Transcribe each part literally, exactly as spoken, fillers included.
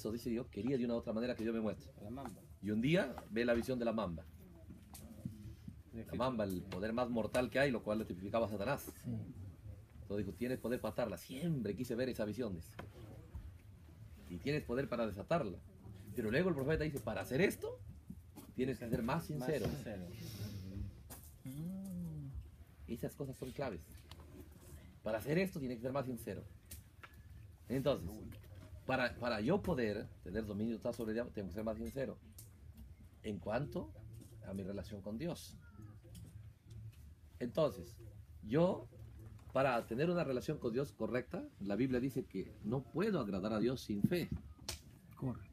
eso, dice Dios, quería de una u otra manera que Dios me muestre. La mamba. Y un día ve la visión de la mamba. La mamba, el poder más mortal que hay, lo cual le tipificaba a Satanás. Sí. Entonces dijo, tienes poder para atarla. Siempre quise ver esa visión, dice. Y tienes poder para desatarla. Pero luego el profeta dice, para hacer esto, tienes que ser más sincero. Más sincero. Esas cosas son claves. Para hacer esto, tienes que ser más sincero. Entonces, para, para yo poder tener dominio total sobre Dios, tengo que ser más sincero. En cuanto a mi relación con Dios. Entonces, yo, para tener una relación con Dios correcta, la Biblia dice que no puedo agradar a Dios sin fe. Correcto.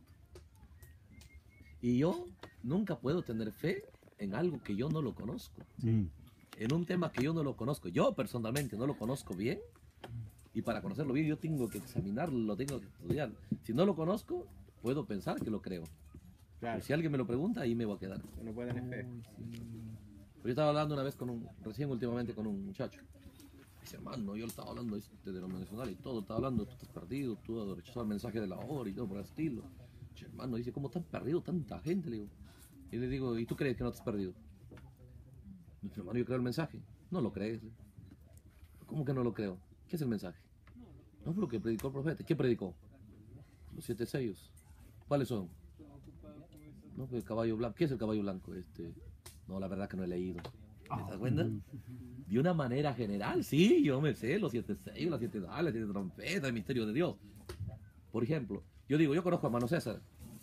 Y yo nunca puedo tener fe en algo que yo no lo conozco. Mm. En un tema que yo no lo conozco. Yo personalmente no lo conozco bien. Y para conocerlo bien yo tengo que examinarlo, lo tengo que estudiar. Si no lo conozco, puedo pensar que lo creo. Claro. Pero si alguien me lo pregunta, ahí me voy a quedar. No puede tener fe. Uy, sí. Yo estaba hablando una vez con un, recién últimamente con un muchacho. Dice, hermano, yo le estaba hablando de denominacional y todo, estaba hablando, tú estás perdido, tú has rechazado el mensaje de la hora y todo por el estilo. Dice, hermano, dice, ¿cómo están perdido tanta gente? Le digo. Y le digo, ¿y tú crees que no estás perdido? Dice, hermano, yo creo el mensaje. No lo crees. ¿Cómo que no lo creo? ¿Qué es el mensaje? No, pero lo que predicó el profeta. ¿Qué predicó? Los siete sellos. ¿Cuáles son? No, pues el caballo blanco. ¿Qué es el caballo blanco? Este, no, la verdad que no he leído. ¿Te das cuenta? De una manera general, sí, yo me sé los siete sellos, las siete dalas, las siete trompetas, el misterio de Dios. Por ejemplo, yo digo, yo conozco a hermano César.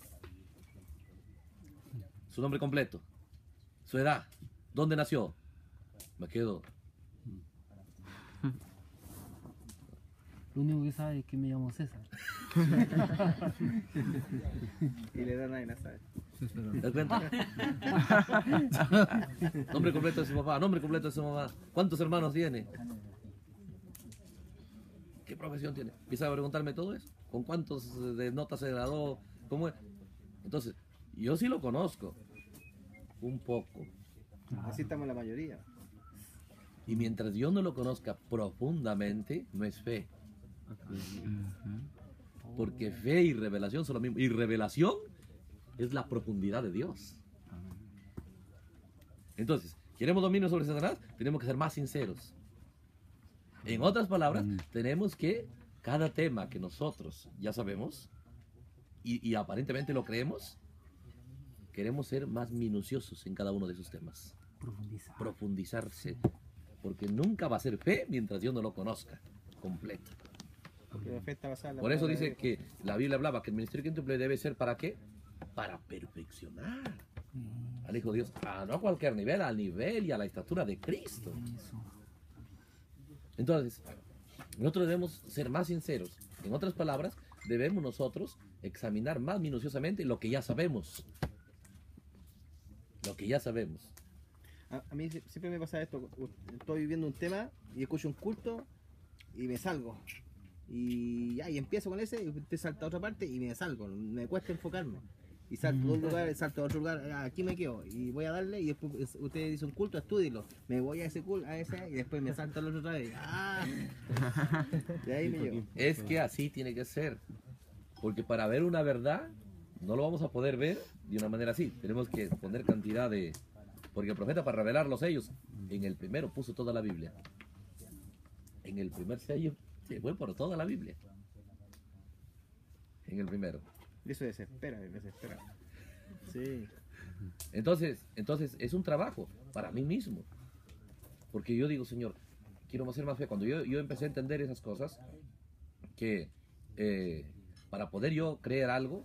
Su nombre completo, su edad, dónde nació. Me quedo. Lo único que sabe es que me llamo César. Y le da nadie, no sabe. ¿Te das cuenta? Nombre completo de su papá, nombre completo de su mamá. ¿Cuántos hermanos tiene? ¿Qué profesión tiene? Empieza a preguntarme todo eso. ¿Con cuántos de notas se graduó? ¿Cómo es? Entonces, yo sí lo conozco. Un poco. Así estamos la mayoría. Y mientras yo no lo conozca profundamente, no es fe. Porque fe y revelación son lo mismo. Y revelación es la profundidad de Dios. Entonces, ¿queremos dominio sobre Satanás? Tenemos que ser más sinceros. En otras palabras, tenemos que cada tema que nosotros ya sabemos y, y aparentemente lo creemos, queremos ser más minuciosos en cada uno de esos temas. Profundizar. Profundizarse. Porque nunca va a ser fe mientras yo no lo conozca completo. Porque la fe está basada en la Por eso palabra de dice Dios. que la Biblia hablaba que el ministerio quíntuple debe ser ¿para qué? Para perfeccionar al Hijo de Dios, a no a cualquier nivel, al nivel y a la estatura de Cristo. Eso. Entonces, nosotros debemos ser más sinceros. En otras palabras, debemos nosotros examinar más minuciosamente lo que ya sabemos. Lo que ya sabemos. A, a mí sie- siempre me pasa esto. Estoy viviendo un tema y escucho un culto y me salgo. Y ya, y empiezo con ese y te salta a otra parte y me salgo. Me cuesta enfocarme. Y salto a un lugar, salto a otro lugar, ah, aquí me quedo. Y voy a darle y después es- usted dice un culto, estúdilo. Me voy a ese culto, a ese y después me salto al otro otra vez. ¡Ah! Y ahí me llevo. Es que así tiene que ser. Porque para ver una verdad, no lo vamos a poder ver de una manera así. Tenemos que poner cantidad de... Porque el profeta, para revelar los sellos, en el primero puso toda la Biblia. En el primer sello se fue por toda la Biblia. En el primero. Y eso desespera, me desespera. Sí. Entonces, entonces es un trabajo para mí mismo. Porque yo digo, Señor, quiero hacer más fe. Cuando yo, yo empecé a entender esas cosas, que eh, para poder yo creer algo,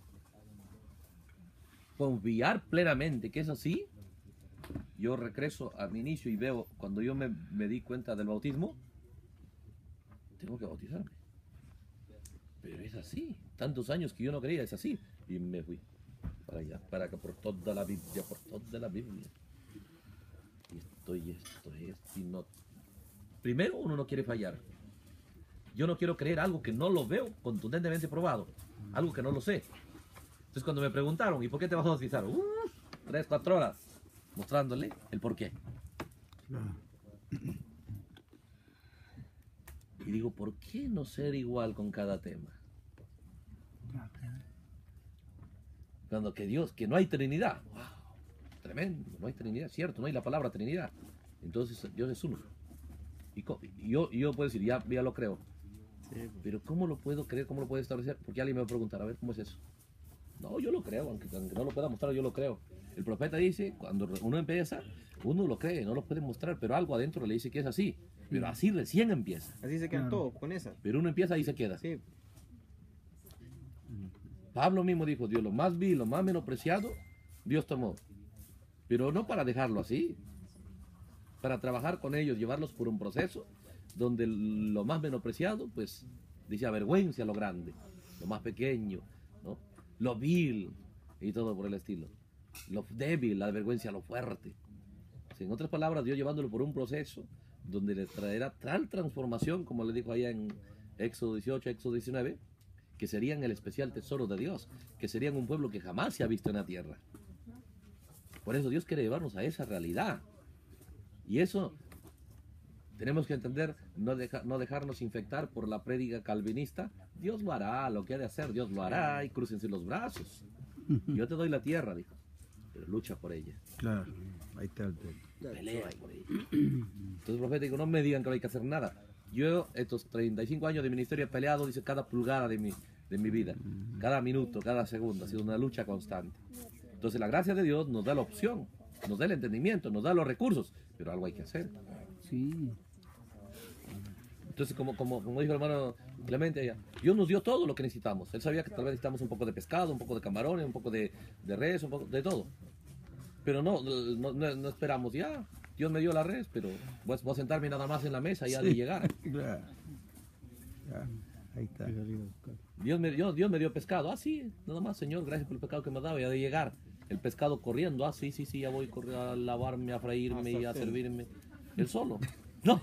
confiar plenamente que es así, yo regreso a mi inicio y veo, cuando yo me, me di cuenta del bautismo, tengo que bautizarme. Pero es así. Tantos años que yo no creía, es así. Y me fui para allá, para que por toda la Biblia, por toda la Biblia. Y esto y esto y esto y no. Primero, uno no quiere fallar. Yo no quiero creer algo que no lo veo contundentemente probado. Algo que no lo sé. Entonces cuando me preguntaron, ¿y por qué te vas a bautizar? Uh, tres, cuatro horas. Mostrándole el por qué. Y digo, ¿por qué no ser igual con cada tema? Cuando que Dios, que no hay Trinidad. ¡Wow! Tremendo, no hay Trinidad, cierto, no hay la palabra Trinidad. Entonces Dios es uno. Y, co- y yo, y yo puedo decir, ya, ya lo creo. Sí, Pero ¿cómo lo puedo creer? ¿Cómo lo puedo establecer? Porque alguien me va a preguntar, a ver, ¿cómo es eso? No, yo lo creo, aunque, aunque no lo pueda mostrar, yo lo creo. El profeta dice, cuando uno empieza, uno lo cree, no lo puede mostrar, pero algo adentro le dice que es así. Pero así recién empieza. así se quedan Claro. todos con esa. Pero uno empieza y se queda. Sí, Pablo mismo dijo, Dios lo más vil, lo más menospreciado, Dios tomó. Pero no para dejarlo así. Para trabajar con ellos, llevarlos por un proceso donde lo más menospreciado, pues, dice avergüenza lo grande, lo más pequeño, ¿no? Lo vil y todo por el estilo. Lo débil, la vergüenza lo fuerte. Sí, en otras palabras, Dios llevándolo por un proceso donde le traerá tal transformación, como le dijo allá en Éxodo dieciocho, Éxodo diecinueve, que serían el especial tesoro de Dios, que serían un pueblo que jamás se ha visto en la tierra. Por eso Dios quiere llevarnos a esa realidad. Y eso tenemos que entender, no, deja- no dejarnos infectar por la prédica calvinista. Dios lo hará, lo que ha de hacer, Dios lo hará, y crúcense los brazos. Yo te doy la tierra, dijo, pero lucha por ella, Claro, ahí está el tema. pelea por ella. Entonces el profeta dijo, no me digan que no hay que hacer nada. Yo estos treinta y cinco años de ministerio he peleado, dice, cada pulgada de mi, de mi vida, cada minuto, cada segundo, ha sido una lucha constante. Entonces la gracia de Dios nos da la opción, nos da el entendimiento, nos da los recursos, pero algo hay que hacer. Sí, Entonces, como, como, como dijo el hermano Clemente, ella, Dios nos dio todo lo que necesitamos. Él sabía que tal vez necesitamos un poco de pescado, un poco de camarones, un poco de, de res, un poco de todo. Pero no, no, no- no esperamos ya. Dios me dio la res, pero voy a, voy a sentarme nada más en la mesa ya de Sí. llegar. Claro. Ya, ahí está. Dios me, dio, Dios me dio pescado. Ah, sí, nada más, Señor, gracias por el pescado que me ha dado, ya de llegar. El pescado corriendo. Ah, sí, sí, sí, ya voy corri- a lavarme, a freírme y a sartén. servirme. Él solo. No.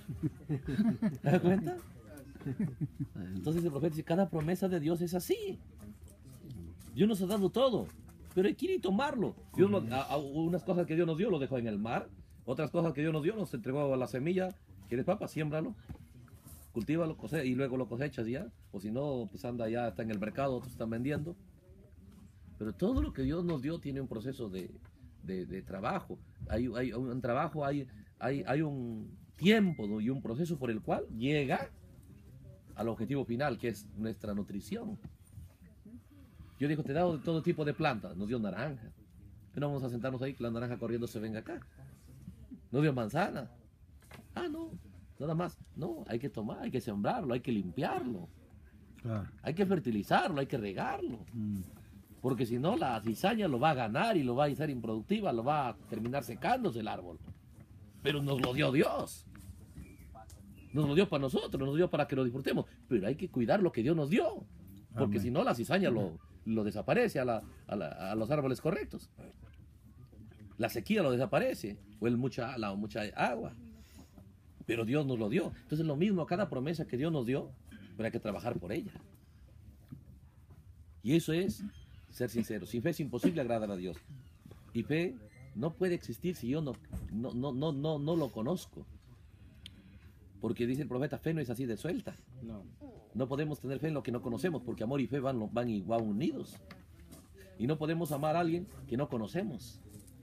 ¿Te das cuenta? Entonces el profeta dice, cada promesa de Dios es así. Dios nos ha dado todo, pero hay que ir y tomarlo. Dios nos- a- a- unas cosas que Dios nos dio lo dejó en el mar, otras cosas que Dios nos dio nos entregó a la semilla. ¿Quieres papa? Siémbralo, cultívalo, cose y luego lo cosechas ya. O si no, pues anda ya, está en el mercado, otros están vendiendo. Pero todo lo que Dios nos dio tiene un proceso de, de- de trabajo. Hay, hay un trabajo, hay, hay, hay un tiempo, ¿no? Y un proceso por el cual llega al objetivo final, que es nuestra nutrición. Yo digo, te he dado de todo tipo de plantas. Nos dio naranja. No vamos a sentarnos ahí que la naranja corriendo se venga acá. Nos dio manzana. Ah, no, nada más. No, hay que tomar, hay que sembrarlo, hay que limpiarlo, Claro. hay que fertilizarlo, hay que regarlo. Mm. Porque si no, la cizaña lo va a ganar y lo va a hacer improductiva, lo va a terminar secándose el árbol. Pero nos lo dio Dios. Nos lo dio para nosotros, nos lo dio para que lo disfrutemos. Pero hay que cuidar lo que Dios nos dio. Porque Amén. si no, la cizaña lo, lo desaparece a, la- a la- a los árboles correctos. La sequía lo desaparece. O el mucha, la mucha agua. Pero Dios nos lo dio. Entonces lo mismo, cada promesa que Dios nos dio, pero hay que trabajar por ella. Y eso es ser sincero. Sin fe es imposible agradar a Dios. Y fe no puede existir si yo no, no, no, no, no, no lo conozco. Porque dice el profeta, fe no es así de suelta. no. No podemos tener fe en lo que no conocemos, porque amor y fe van, van igual unidos. Y no podemos amar a alguien que no conocemos.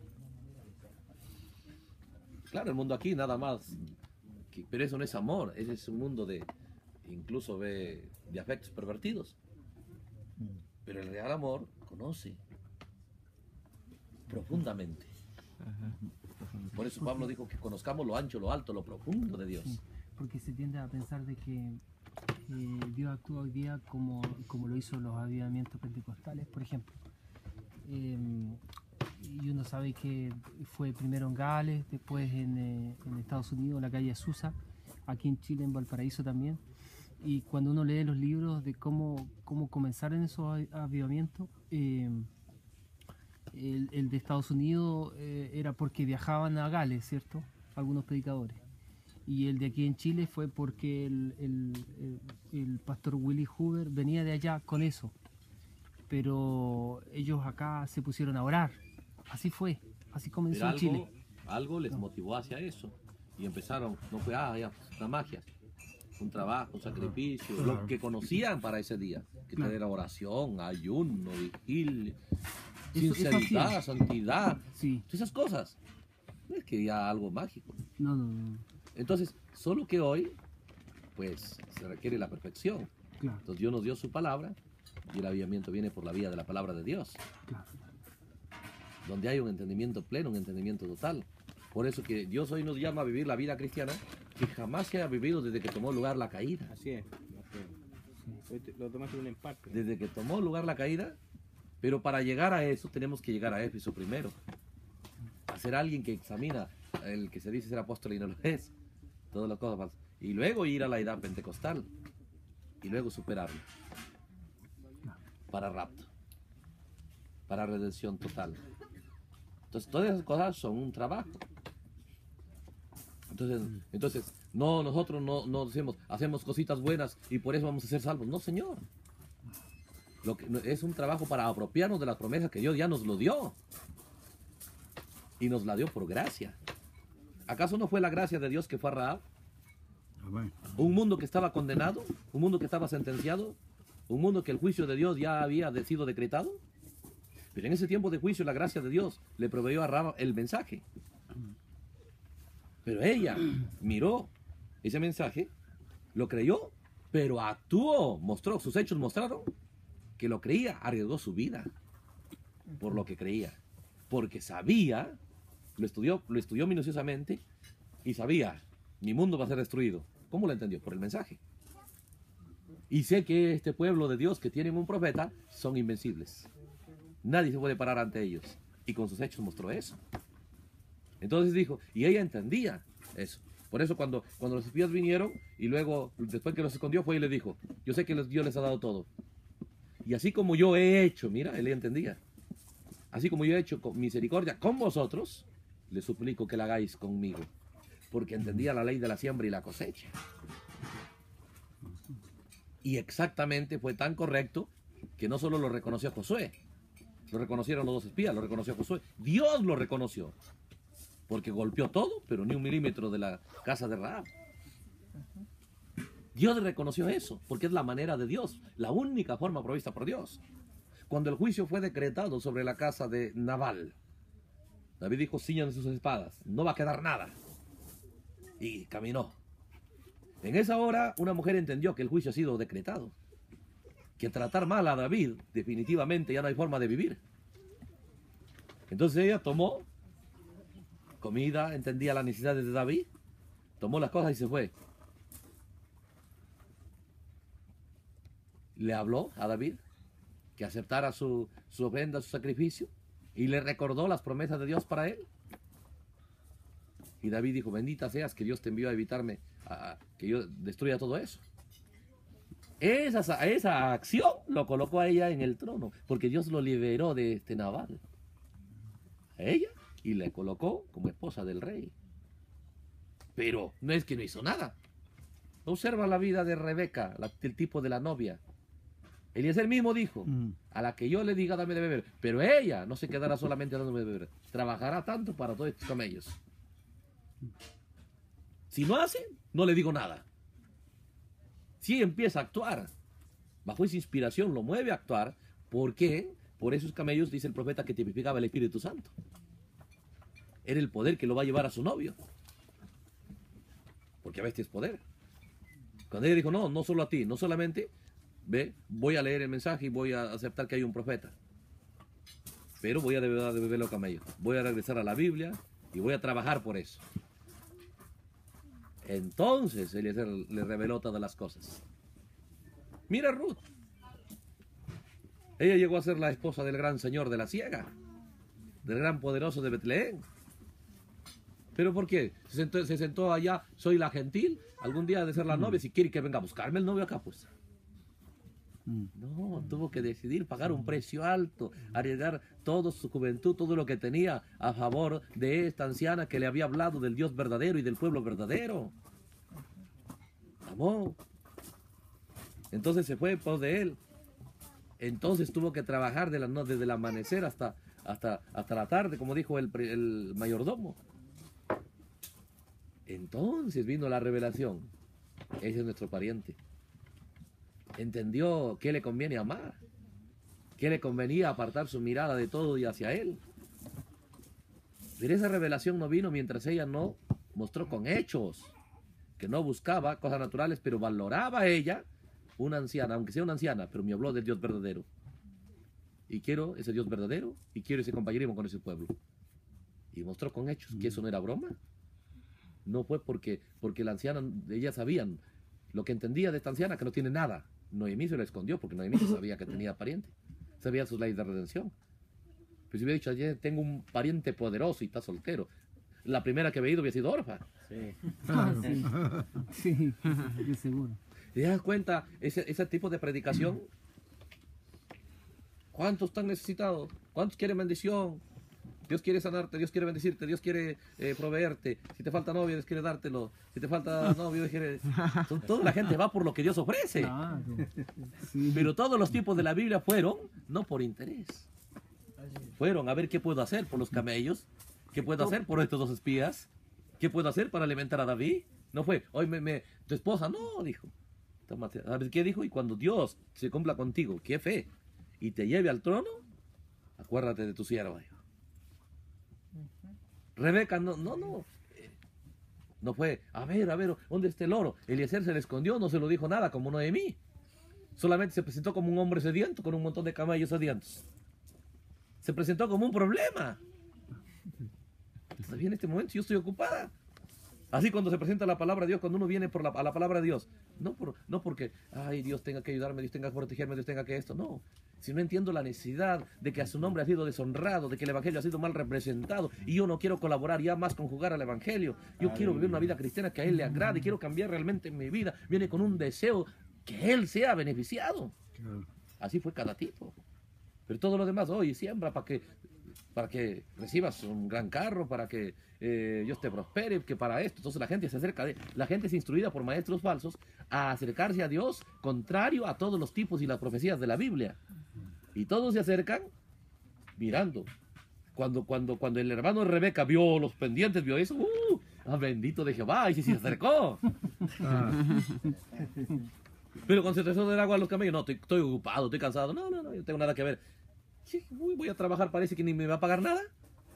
Claro, el mundo aquí nada más, que- pero eso no es amor, ese es un mundo de, incluso de, de afectos pervertidos. Pero el real amor conoce profundamente. Por eso Pablo dijo que conozcamos lo ancho, lo alto, lo profundo de Dios. sí, porque se tiende a pensar de que eh, Dios actúa hoy día como, como lo hizo los avivamientos pentecostales, por ejemplo. Eh, y uno sabe que fue primero en Gales, después en, eh, en Estados Unidos, en la calle Azusa, aquí en Chile, en Valparaíso también. Y cuando uno lee los libros de cómo, cómo comenzaron esos avi- avivamientos, eh, el, el de Estados Unidos eh, era porque viajaban a Gales, ¿cierto? Algunos predicadores. Y el de aquí en Chile fue porque el, el- el- el pastor Willy Hoover venía de allá con eso. Pero ellos acá se pusieron a orar. Así fue, así comenzó Pero en Chile. algo, algo les motivó hacia eso. Y empezaron, no fue, ah, ya, la magia. un trabajo, un sacrificio, Claro. lo que conocían para ese día, que Claro. era oración, ayuno, vigilia, Eso- eso sinceridad, hacían. santidad, Sí, todas esas cosas. No es que ya algo mágico. no, no, no, Entonces, solo que hoy, pues, se requiere la perfección. claro, Entonces Dios nos dio su palabra y el avivamiento viene por la vía de la palabra de Dios, claro. donde hay un entendimiento pleno, un entendimiento total. Por eso que Dios hoy nos llama a vivir la vida cristiana que jamás se ha vivido desde que tomó lugar la caída. Así es. así es. Hoy te- Los demás tienen en parte. Desde que tomó lugar la caída, pero para llegar a eso tenemos que llegar a Éfeso primero. A ser alguien que examina el que se dice ser apóstol y no lo es. Todas las cosas falsas. Y luego ir a la edad pentecostal. Y luego superarlo. Para rapto. Para redención total. Entonces todas esas cosas son un trabajo. Entonces, entonces no, nosotros no, no decimos, hacemos cositas buenas y por eso vamos a ser salvos. No, Señor. Lo que, es un trabajo para apropiarnos de las promesas que Dios ya nos lo dio. Y nos la dio por gracia. ¿Acaso no fue la gracia de Dios que fue a Rahab? Amén. Un mundo que estaba condenado, un mundo que estaba sentenciado, un mundo que el juicio de Dios ya había de- sido decretado. Pero en ese tiempo de juicio la gracia de Dios le proveyó a Rahab el mensaje. Pero ella miró ese mensaje, lo creyó, pero actuó, mostró, sus hechos mostraron que lo creía, arriesgó su vida por lo que creía. Porque sabía, lo estudió, lo estudió minuciosamente y sabía, mi mundo va a ser destruido. ¿Cómo lo entendió? Por el mensaje. Y sé que este pueblo de Dios que tienen un profeta son invencibles. Nadie se puede parar ante ellos. Y con sus hechos mostró eso. Entonces dijo, y ella entendía eso. Por eso cuando, cuando los espías vinieron y luego, después que los escondió, fue y le dijo, yo sé que los- Dios les ha dado todo. Y así como yo he hecho, mira, él entendía. Así como yo he hecho con misericordia con vosotros, les suplico que la hagáis conmigo. Porque entendía la ley de la siembra y la cosecha. Y exactamente fue tan correcto que no solo lo reconoció Josué, lo reconocieron los dos espías, lo reconoció Josué. Dios lo reconoció. Porque golpeó todo, pero ni un milímetro de la casa de Rahab. Dios reconoció eso, porque es la manera de Dios, la única forma provista por Dios. Cuando el juicio fue decretado sobre la casa de Nabal, David dijo, ciñan sus espadas, no va a quedar nada. Y caminó. En esa hora, una mujer entendió que el juicio ha sido decretado. Que tratar mal a David, definitivamente ya no hay forma de vivir. Entonces ella tomó comida, entendía las necesidades de David, tomó las cosas y se fue. Le habló a David que aceptara su, su ofrenda, su sacrificio, y le recordó las promesas de Dios para él. Y David dijo, bendita seas que Dios te envió a evitarme, a, a que yo destruya todo eso. Esa, esa acción lo colocó a ella en el trono, porque Dios lo liberó de este Nabal. A ella, y le colocó como esposa del rey. Pero no es que no hizo nada. Observa la vida de Rebeca, la, el tipo de la novia. Eliezer mismo dijo, Mm. a la que yo le diga dame de beber, pero ella no se quedará solamente dándome de beber, trabajará tanto para todos estos camellos. Si no hace, no le digo nada. Si empieza a actuar, bajo esa inspiración lo mueve a actuar, ¿por qué? Por esos camellos dice el profeta que tipificaba el Espíritu Santo. Era el poder que lo va a llevar a su novio. Porque a veces es poder. Cuando ella dijo, no, no solo a ti, no solamente, ve, voy a leer el mensaje y voy a aceptar que hay un profeta. Pero voy a deber de beber los camellos. Voy a regresar a la Biblia y voy a trabajar por eso. Entonces Eliezer le reveló todas las cosas. Mira Ruth. Ella llegó a ser la esposa del gran señor de la siega, del gran poderoso de Betlehén. ¿Pero por qué? Se sentó, se sentó allá, soy la gentil, algún día ha de ser la novia, si quiere que venga a buscarme el novio acá, pues. Mm. No, tuvo que decidir pagar un precio alto, arriesgar toda su juventud, todo lo que tenía a favor de esta anciana que le había hablado del Dios verdadero y del pueblo verdadero. Amó. Entonces se fue en pos de él. Entonces tuvo que trabajar de la, no, desde el amanecer hasta, hasta, hasta la tarde, como dijo el, pre- el mayordomo. Entonces vino la revelación. Ese es nuestro pariente. Entendió qué le conviene amar, qué le convenía apartar su mirada de todo y hacia él. Pero esa revelación no vino mientras ella no mostró con hechos que no buscaba cosas naturales, pero valoraba a ella, una anciana, aunque sea una anciana, pero me habló del Dios verdadero. Y quiero ese Dios verdadero y quiero ese compañerismo con ese pueblo. Y mostró con hechos que eso no era broma. No fue porque, porque la anciana, ellas sabían lo que entendía de esta anciana, que no tiene nada. Noemí se lo escondió porque Noemí sabía que tenía pariente, sabía sus leyes de redención. Pero si hubiera dicho, ayer tengo un pariente poderoso y está soltero, la primera que había ido había sido Orfa. Sí. Ah, sí, sí, de seguro. ¿Te das cuenta ese, ese tipo de predicación? ¿Cuántos están necesitados? ¿Cuántos quieren bendición? Dios quiere sanarte, Dios quiere bendecirte, Dios quiere eh, proveerte. Si te falta novio, Dios quiere dártelo. Si te falta novio, Dios quiere... Son- Toda la gente va por lo que Dios ofrece. Claro. Sí. Pero todos los tipos de la Biblia fueron, no por interés. Fueron a ver qué puedo hacer por los camellos, qué puedo hacer por estos dos espías, qué puedo hacer para alimentar a David. No fue, hoy me, me tu esposa, no, dijo. Tómate. ¿Sabes qué dijo? Y cuando Dios se cumpla contigo, qué fe, y te lleve al trono, acuérdate de tu sierva, dijo. Rebeca, no, no, no. eh, No fue, a ver, a ver, ¿dónde está el oro? Eliezer se le escondió, no se lo dijo nada, como Noemí. Solamente se presentó como un hombre sediento con un montón de camellos sedientos. Se presentó como un problema. Todavía en este momento yo estoy ocupada. Así cuando se presenta la palabra de Dios, cuando uno viene por la, a la palabra de Dios, no, por, no porque, ay, Dios tenga que ayudarme, Dios tenga que protegerme, Dios tenga que esto, no. Si no entiendo la necesidad de que a su nombre ha sido deshonrado, de que el Evangelio ha sido mal representado, y yo no quiero colaborar ya más con jugar al Evangelio, yo quiero vivir una vida cristiana que a Él le agrade, quiero cambiar realmente mi vida, viene con un deseo que Él sea beneficiado. Claro. Así fue cada tipo. Pero todo lo demás, oye, siembra para que, para que recibas un gran carro, para que eh, Dios te prospere, que para esto. Entonces la gente se acerca, de, la gente es instruida por maestros falsos a acercarse a Dios contrario a todos los tipos y las profecías de la Biblia. Y todos se acercan mirando. Cuando, cuando, cuando el hermano de Rebeca vio los pendientes, vio eso, ¡uh! ¡Ah, bendito de Jehová! Y sí, sí se acercó. Ah, Pero cuando se trazó del agua a los camellos, no, estoy, estoy ocupado, estoy cansado. No, no, no, yo no tengo nada que ver. Sí, uy, voy a trabajar, parece que ni me va a pagar nada.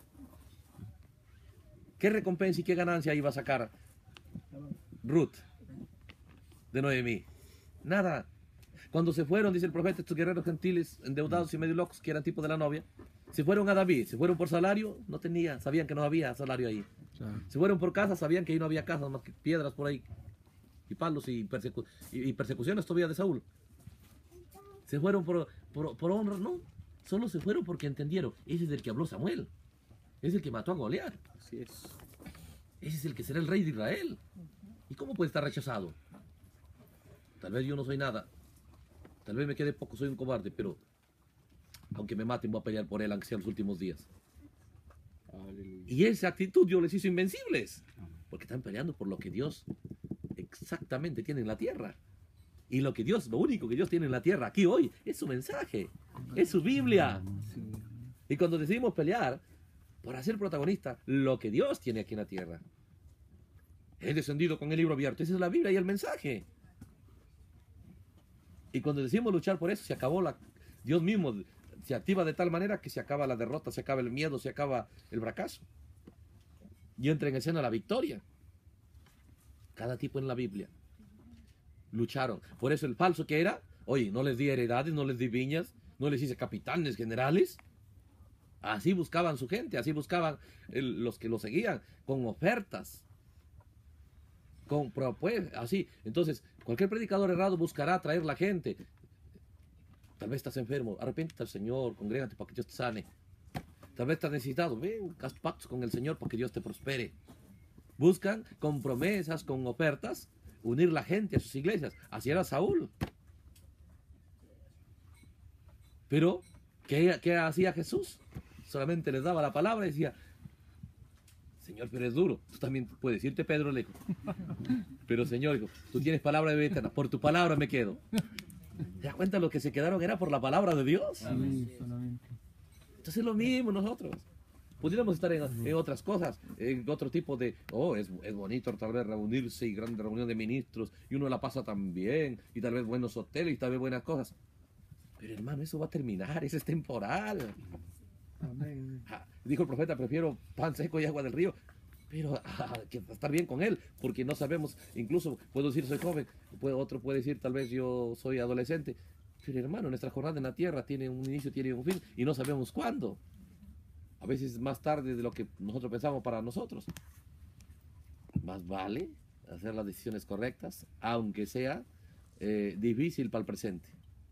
¿Qué recompensa y qué ganancia iba a sacar Ruth de Noemí? Nada. Cuando se fueron, dice el profeta, estos guerreros gentiles, endeudados y medio locos, que eran tipo de la novia, se fueron a David, se fueron por salario, no tenía, sabían que no había salario ahí. claro. Se fueron por casa, sabían que ahí no había casas, más que piedras por ahí, y palos y, persecu- y, y persecuciones todavía de Saúl. Se fueron por, por, por honra, no, solo se fueron porque entendieron, ese es el que habló Samuel, ese es el que mató a Goliat, Así es. ese es el que será el rey de Israel. ¿Y cómo puede estar rechazado? Tal vez yo no soy nada, tal vez me quede poco, soy un cobarde, pero aunque me maten voy a pelear por él, aunque sea los últimos días. Aleluya. Y esa actitud Dios les hizo invencibles, porque están peleando por lo que Dios exactamente tiene en la tierra. Y lo que Dios, lo único que Dios tiene en la tierra aquí hoy, es su mensaje, es su Biblia. Y cuando decidimos pelear por hacer protagonista lo que Dios tiene aquí en la tierra, he descendido con el libro abierto, esa es la Biblia y el mensaje. Y cuando decidimos luchar por eso, se acabó la... Dios mismo se activa de tal manera que se acaba la derrota, se acaba el miedo, se acaba el fracaso. Y entra en escena la victoria. Cada tipo en la Biblia lucharon. Por eso el falso que era, oye, no les di heredades, no les di viñas, no les hice capitanes, generales. Así buscaban su gente, así buscaban el- los que lo seguían, con ofertas, con propuestas, así. Entonces, cualquier predicador errado buscará atraer la gente. Tal vez estás enfermo, arrepiéntete al Señor, congrégate para que Dios te sane. Tal vez estás necesitado, ven, haz pactos con el Señor para que Dios te prospere. Buscan con promesas, con ofertas, unir la gente a sus iglesias. Así era Saúl. Pero, ¿qué, qué hacía Jesús? Solamente les daba la palabra y decía, Señor, pero es duro. Tú también puedes irte, Pedro, le dijo. Pero Señor, dijo, tú tienes palabra de vida eterna, por tu palabra me quedo. ¿Te das cuenta? Lo que se quedaron era por la palabra de Dios. Sí, solamente. Entonces es lo mismo nosotros. Pudiéramos estar en, en otras cosas, en otro tipo de, oh, es, es bonito tal vez reunirse y gran reunión de ministros y uno la pasa tan bien y tal vez buenos hoteles y tal vez buenas cosas. Pero hermano, eso va a terminar, eso es temporal. Amén. Ah, dijo el profeta, prefiero pan seco y agua del río, pero ah, que estar bien con él, porque no sabemos, incluso puedo decir soy joven, puedo, otro puede decir tal vez yo soy adolescente, pero hermano, nuestra jornada en la tierra tiene un inicio, tiene un fin, y no sabemos cuándo. A veces más tarde de lo que nosotros pensamos para nosotros. Más vale hacer las decisiones correctas, aunque sea eh, difícil para el presente.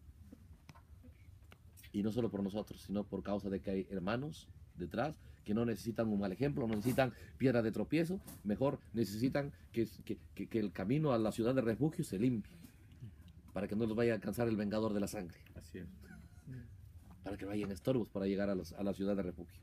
Y no solo por nosotros, sino por causa de que hay hermanos detrás que no necesitan un mal ejemplo, no necesitan piedra de tropiezo, mejor necesitan que, que, que, que el camino a la ciudad de refugio se limpie, para que no los vaya a alcanzar el vengador de la sangre, Así es. para que no hayan estorbos para llegar a, los, a la ciudad de refugio.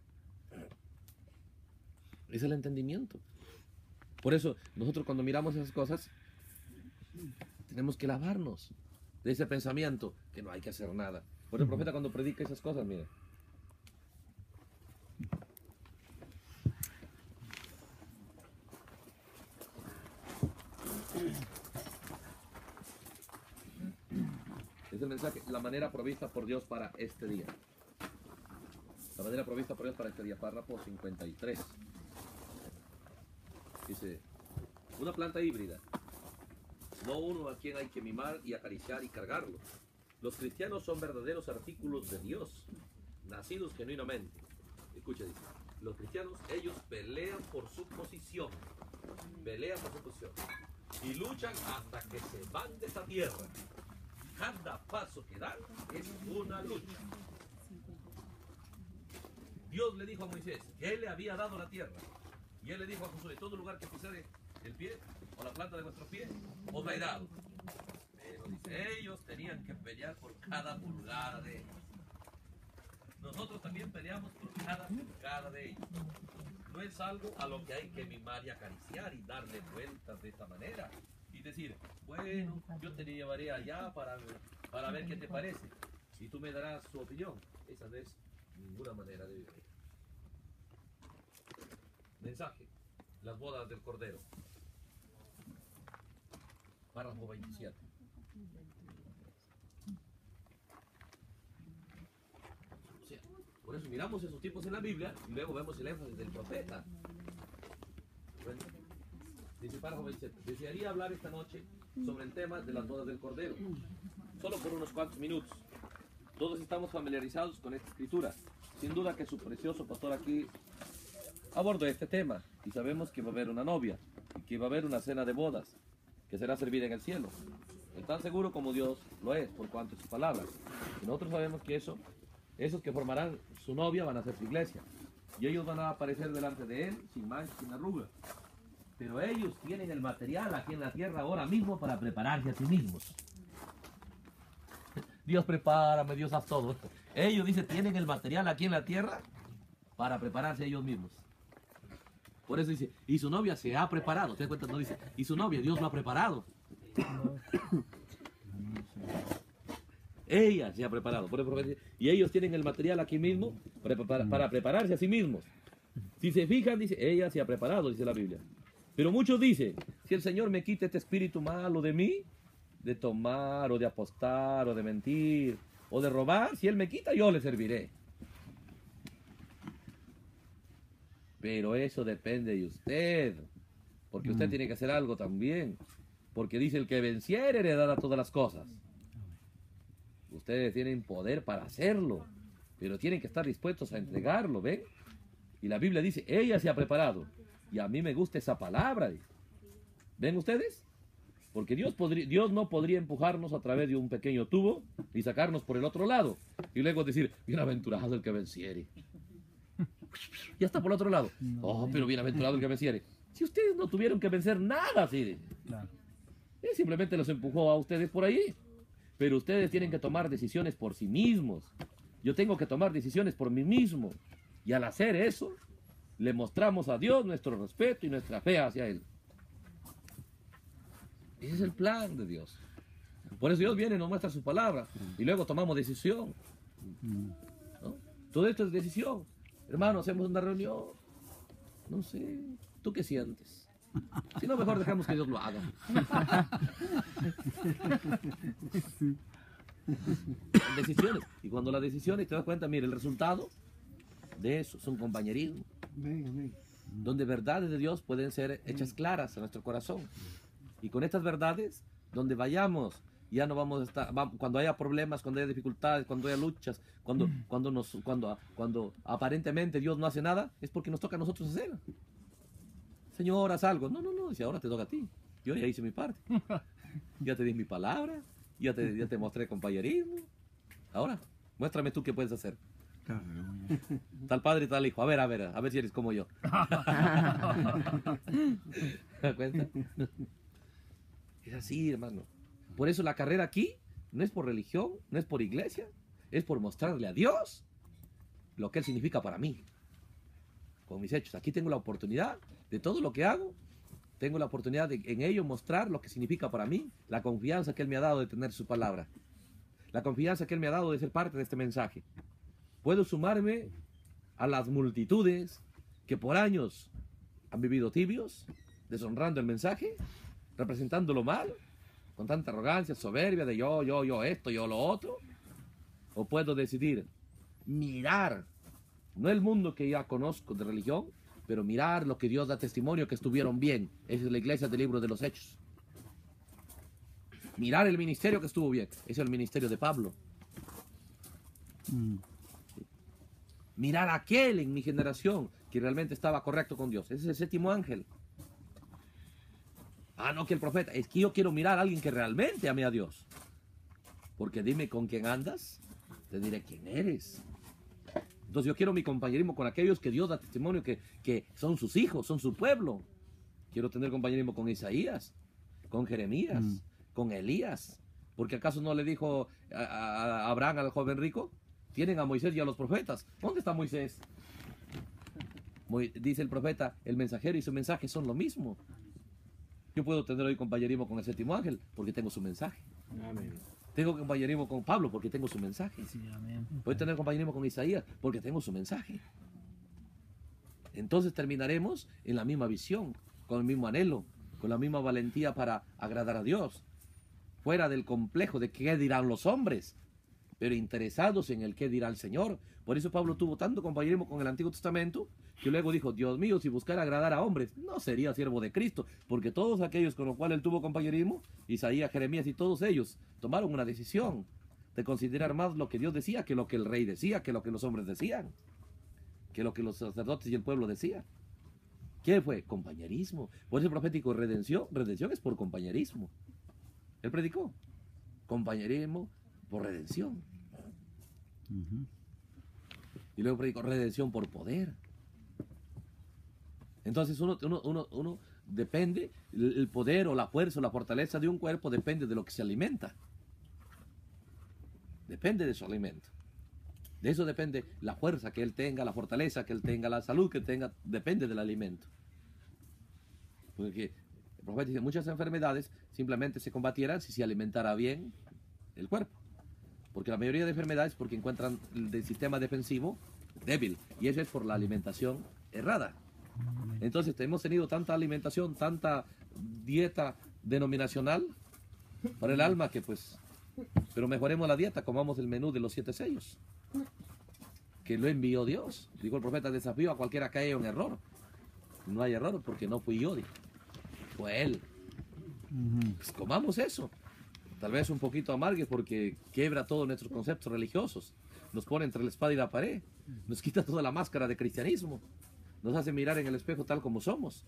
Es el entendimiento. Por eso, nosotros cuando miramos esas cosas, tenemos que lavarnos de ese pensamiento que no hay que hacer nada. Por el profeta cuando predica esas cosas, mire. Es el mensaje, la manera provista por Dios para este día. La manera provista por Dios para este día, párrafo cincuenta y tres. Dice, una planta híbrida, no uno a quien hay que mimar y acariciar y cargarlo. Los cristianos son verdaderos artículos de Dios, nacidos genuinamente. Escucha, dice, los cristianos, ellos pelean por su posición, pelean por su posición, y luchan hasta que se van de esta tierra. Cada paso que dan es una lucha. Dios le dijo a Moisés que él le había dado la tierra. Y él le dijo a Josué, todo lugar que pisare el pie o la planta de vuestro pie, os la he dado. Pero dice, ellos tenían que pelear por cada pulgada de ellos. Nosotros también peleamos por cada pulgada de ellos. No es algo a lo que hay que mimar y acariciar y darle vueltas de esta manera. Y decir, bueno, yo te llevaré allá para, para ver qué te parece. Y tú me darás su opinión. Esa no es ninguna manera de vivir. Mensaje, las bodas del Cordero. Párrafo veintisiete. O sea, por eso miramos esos tipos en la Biblia y luego vemos el énfasis del profeta. Bueno, dice párrafo veintisiete. Desearía hablar esta noche sobre el tema de las bodas del Cordero. Solo por unos cuantos minutos. Todos estamos familiarizados con esta escritura. Sin duda que su precioso pastor aquí aborda este tema y sabemos que va a haber una novia y que va a haber una cena de bodas que será servida en el cielo. Es tan seguro como Dios lo es por cuanto es su palabra. Y nosotros sabemos que eso, esos que formarán su novia van a ser su iglesia y ellos van a aparecer delante de él sin mancha, sin arruga. Pero ellos tienen el material aquí en la tierra ahora mismo para prepararse a sí mismos. Dios prepárame, Dios haz todo. Ellos, dice, tienen el material aquí en la tierra para prepararse ellos mismos. Por eso dice, y su novia se ha preparado. ¿Te das cuenta? No dice, y su novia, Dios lo ha preparado. Ella se ha preparado. Por eso dice, y ellos tienen el material aquí mismo para, para, para prepararse a sí mismos. Si se fijan, dice, ella se ha preparado, dice la Biblia. Pero muchos dicen, si el Señor me quita este espíritu malo de mí, de tomar o de apostar o de mentir o de robar, si Él me quita, yo le serviré. Pero eso depende de usted, porque usted mm. tiene que hacer algo también, porque dice el que venciere heredará todas las cosas. Ustedes tienen poder para hacerlo, pero tienen que estar dispuestos a entregarlo, ¿ven? Y la Biblia dice, ella se ha preparado, y a mí me gusta esa palabra. ¿Ven ustedes? Porque Dios, podría, Dios no podría empujarnos a través de un pequeño tubo y sacarnos por el otro lado, y luego decir, bienaventurado el que venciere. Ya está por el otro lado. Oh, pero bienaventurado el que venciere. Si ustedes no tuvieron que vencer nada, así. Claro. Él simplemente los empujó a ustedes por ahí. Pero ustedes tienen que tomar decisiones por sí mismos. Yo tengo que tomar decisiones por mí mismo. Y al hacer eso, le mostramos a Dios nuestro respeto y nuestra fe hacia Él. Ese es el plan de Dios. Por eso Dios viene y nos muestra su palabra. Y luego tomamos decisión. ¿No? Todo esto es decisión. Hermano, hacemos una reunión. No sé, ¿tú qué sientes? Si no, mejor dejamos que Dios lo haga. Decisiones. Y cuando las decisiones te das cuenta, mire, el resultado de eso es un compañerismo. Donde verdades de Dios pueden ser hechas claras a nuestro corazón. Y con estas verdades, donde vayamos, ya no vamos a estar, vamos, cuando haya problemas, cuando haya dificultades, cuando haya luchas, cuando, cuando, nos, cuando, cuando aparentemente Dios no hace nada, es porque nos toca a nosotros hacer. Señor, haz algo. No, no, no, dice, ahora te toca a ti. Yo ya hice mi parte. Ya te di mi palabra, ya te, ya te mostré compañerismo. Ahora, muéstrame tú qué puedes hacer. Claro. Tal padre y tal hijo. A ver, a ver, a ver si eres como yo. ¿Te das cuenta? Es así, hermano. Por eso la carrera aquí no es por religión, no es por iglesia, es por mostrarle a Dios lo que Él significa para mí. Con mis hechos. Aquí tengo la oportunidad de todo lo que hago. Tengo la oportunidad de en ello mostrar lo que significa para mí, la confianza que Él me ha dado de tener su palabra. La confianza que Él me ha dado de ser parte de este mensaje. Puedo sumarme a las multitudes que por años han vivido tibios, deshonrando el mensaje, representándolo mal, con tanta arrogancia, soberbia de yo, yo, yo esto, yo lo otro. O puedo decidir mirar, no el mundo que ya conozco de religión, pero mirar lo que Dios da testimonio que estuvieron bien. Esa es la iglesia del libro de los Hechos. Mirar el ministerio que estuvo bien. Ese es el ministerio de Pablo. Mm. Mirar a aquel en mi generación que realmente estaba correcto con Dios. Ese es el séptimo ángel. Ah, no, que el profeta. Es que yo quiero mirar a alguien que realmente ame a Dios. Porque dime con quién andas, te diré quién eres. Entonces yo quiero mi compañerismo con aquellos que Dios da testimonio que, que son sus hijos, son su pueblo. Quiero tener compañerismo con Isaías, con Jeremías, mm. con Elías. Porque acaso no le dijo a, a, a Abraham al joven rico, tienen a Moisés y a los profetas. ¿Dónde está Moisés? Dice el profeta, el mensajero y su mensaje son lo mismo. Yo puedo tener hoy compañerismo con el séptimo ángel porque tengo su mensaje. Amén. Tengo compañerismo con Pablo porque tengo su mensaje. Sí, amén. Puedo tener compañerismo con Isaías porque tengo su mensaje. Entonces terminaremos en la misma visión, con el mismo anhelo, con la misma valentía para agradar a Dios. Fuera del complejo de qué dirán los hombres, pero interesados en el qué dirá el Señor. Por eso Pablo tuvo tanto compañerismo con el Antiguo Testamento, que luego dijo, Dios mío, si buscara agradar a hombres, no sería siervo de Cristo, porque todos aquellos con los cuales él tuvo compañerismo, Isaías, Jeremías y todos ellos, tomaron una decisión de considerar más lo que Dios decía que lo que el rey decía, que lo que los hombres decían, que lo que los sacerdotes y el pueblo decían. ¿Qué fue? Compañerismo. Por eso profético, redención, redención es por compañerismo. Él predicó, compañerismo por redención. Uh-huh. Y luego predicó redención por poder. Entonces uno, uno, uno, uno depende, el poder o la fuerza o la fortaleza de un cuerpo depende de lo que se alimenta. Depende de su alimento. De eso depende la fuerza que él tenga, la fortaleza que él tenga, la salud que tenga, depende del alimento. Porque el profeta dice, muchas enfermedades simplemente se combatieran si se alimentara bien el cuerpo. Porque la mayoría de enfermedades porque encuentran el sistema defensivo débil. Y eso es por la alimentación errada. Entonces hemos tenido tanta alimentación, tanta dieta denominacional para el alma que pues... Pero mejoremos la dieta, comamos el menú de los siete sellos. Que lo envió Dios. Dijo el profeta, desafío a cualquiera que haya un error. No hay error porque no fui yo, dijo. Fue él. Pues comamos eso. Tal vez un poquito amargue porque quiebra todos nuestros conceptos religiosos. Nos pone entre la espada y la pared. Nos quita toda la máscara de cristianismo. Nos hace mirar en el espejo tal como somos.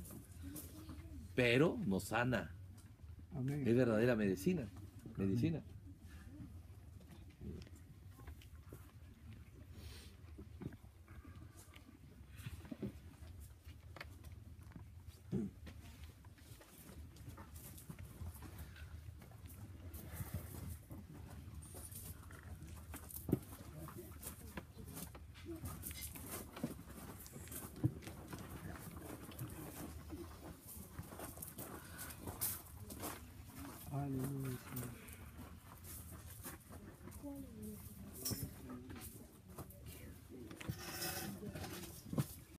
Pero nos sana. Amén. Es verdadera medicina. Medicina.